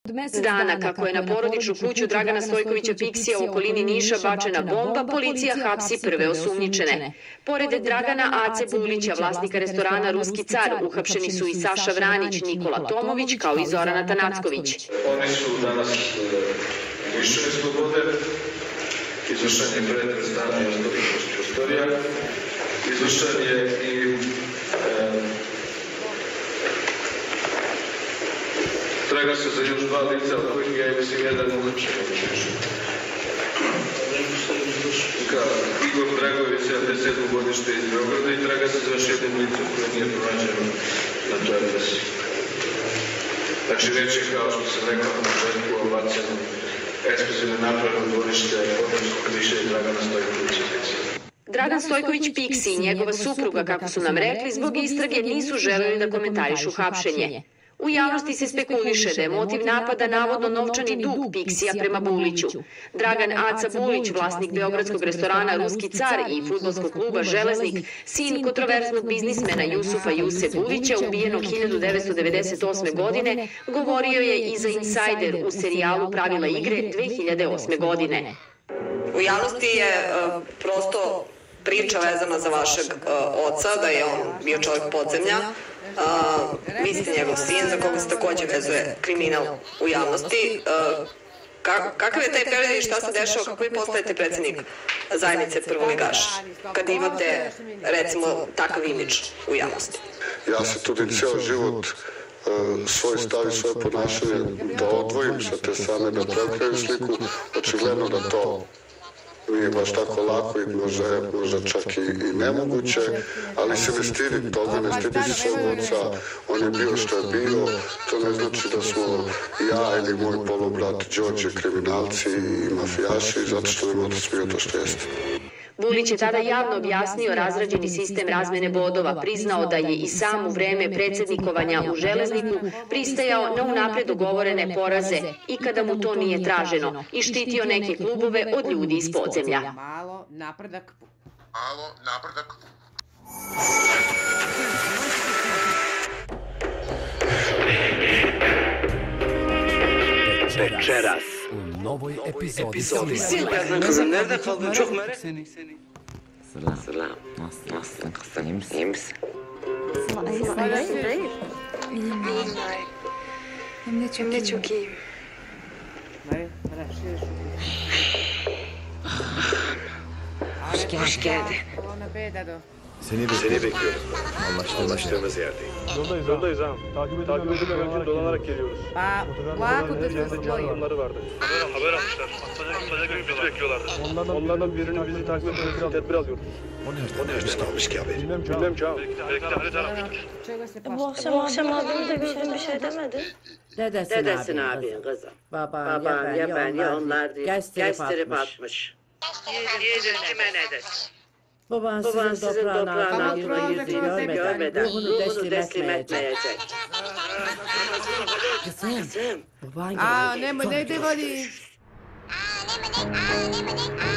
Dana kako je na porodičnu kuću Dragana Stojkovića Piksija u okolini Niša bačena bomba, policija hapsi prve osumnjičene. Pored Dragana Ace Bulića, vlasnika restorana Ruski car, uhapšeni su i Saša Vranić, Nikola Tomović, kao i Zorana Tanacković. Oni su danas lišeni slobode, izvršen je pretres stanja i prostorija, izvršen je i traga se za još 2 lica, od kojih ja mislim jedan uhapšen. Igor Dragović, 77. godište iz Beograda, i traga se za još jednom licu koje nije pronađeno na toj adresi. Znači, reč je, kao što sam rekao na početku, o bacanju eksplozivne naprave u dvorište Botanskog križa i Dragana Stojkovića Piksija. Dragan Stojković Piksi i njegova supruga, kako su nam rekli, zbog istrage nisu želeli da komentarišu hapšenje. U javnosti se spekuliše da je motiv napada navodno novčani dug Piksija prema Buliću. Dragan Aca Bulić, vlasnik beogradskog restorana Ruski car i fudbalskog kluba Železnik, sin kontroverznog biznismena Jusufa Juse Bulića, ubijenog 1998. godine, govorio je i za Insider u serijalu Pravila igre 2008. godine. U javnosti je prosto priča vezana za vašeg oca, da je on bio čovjek podzemlja. Vi ste njegov sin, za koga se takođe vezuje kriminal u javnosti. Kakav je taj period i šta se dešava, kako vi postajete predsednik zajednice prvoligaša, kad imate, recimo, takav imidž u javnosti? Ja se trudim cijel život svoj stav i svoje ponašanje da odvojim sa te strane, da preokrenem sliku. Očigledno da to nije baš tako lako i možda čak i nemoguće, ali se ne stidim toga, ne stidim se svog oca, on je bio što je bio, to ne znači da smo ja ili moj polubrat Đorđe kriminalci i mafijaši, zato što nam otac bio to što jeste. Bulić je tada javno objasnio razrađeni sistem razmene bodova, priznao da je i sam u vreme predsednikovanja u Železniku pristajao na unapred dogovorene poraze i kada mu to nije traženo i štitio neke klubove od ljudi iz podzemlja. Malo napredak. Večeras u novoj epizodi Selam. Nasılsın? İyi misin? Hem de çok iyiyim. Hoş geldin. Seni bekliyoruz. Anlaştığımız yerdeyiz. Yoldayız ha. Takip edilmeden önce dolanarak geliyoruz. Onları vardı. Haber almışlar. Atmaca gibi bizi bekliyorlardı. Onlardan birinin bizi takip etmesi için tedbir alıyoruz. O nereden almış ki abi? Bilmem ki abi. Belki de harita aramıştır. Bu akşam abim de bir şey demedi. Dedesin abin kızım. Baban ya ben ya onlar diye kestirip atmış. Yedirtime ne de. Baban sizin toprağın altına yüzünü görmeden ruhunu teslim etmeyecek. Kızım. Baban geldi. Ne voli?